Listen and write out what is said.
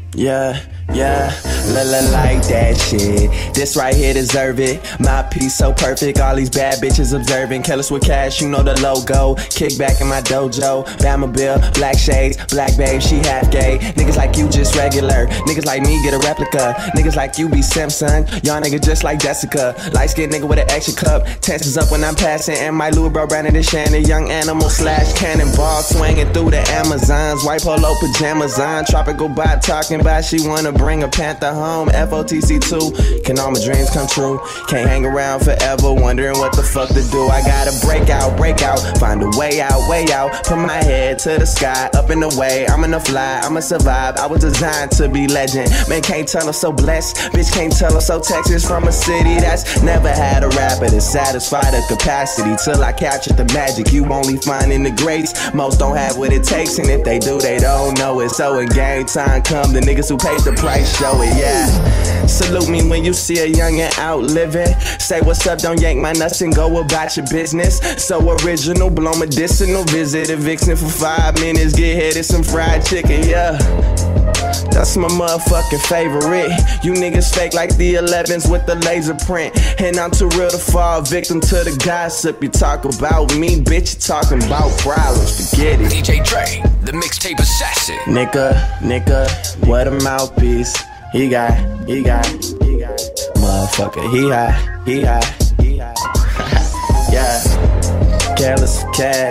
Yeah, yeah, like that shit. This right here deserve it. My piece so perfect, all these bad bitches observing. Careless with cash, you know the logo. Kick back in my dojo. Bama Bill, black shades, black babe, she half gay. Niggas like you just regular. Niggas like me get a replica. Niggas like you be Simpson. Y'all niggas just like Jessica. Light skinned nigga with an extra cup. Tenses up when I'm passing. And my Louis bro Brandon and Shannon. Young animal slash cannonball swinging through the Amazons. White polo pajamas on. Tropical bot talking about she wanna bring a panther home. FOTC2, can all my dreams come true? Can't hang around forever wondering what the fuck to do. I gotta break out, find a way out, put my head to the sky, up in the way, I'm gonna fly, I'ma survive. I was designed to be legend. Man, can't tell I'm so blessed, bitch can't tell I'm so Texas. From a city that's never had a rapper to satisfy the capacity. Till I capture the magic you only find in the greats. Most don't have what it takes, and if they do, they don't know it. So when game time come, the niggas who paid the price show it, yeah. Salute me when you see a youngin' out living. Say what's up, don't yank my nuts and go about your business. So original, blow medicinal. Visit a vixen for 5 minutes, get headed some fried chicken, yeah. That's my motherfucking favorite. You niggas fake like the 11s with the laser print. And I'm too real to fall victim to the gossip. You talk about me, bitch, you talking about problems. Forget it. DJ Dre, the mixtape assassin. Nigga, what a mouthpiece. He got, motherfucker, he high. Yeah, careless cash.